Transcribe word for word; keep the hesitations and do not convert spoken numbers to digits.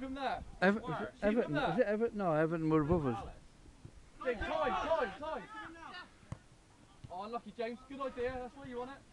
him there. Ever, Keep him Everton, there. is it Everton? No, Everton were above us. James, time, time, time. Oh, unlucky, James. Good idea. That's where you want it.